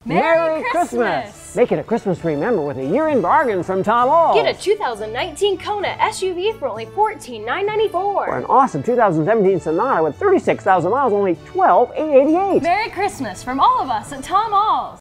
Merry Christmas! Make it a Christmas to remember with a year-end bargain from Tom Ahl. Get a 2019 Kona SUV for only $14,994. Or an awesome 2017 Sonata with 36,000 miles, only $12,888. Merry Christmas from all of us at Tom Ahl's.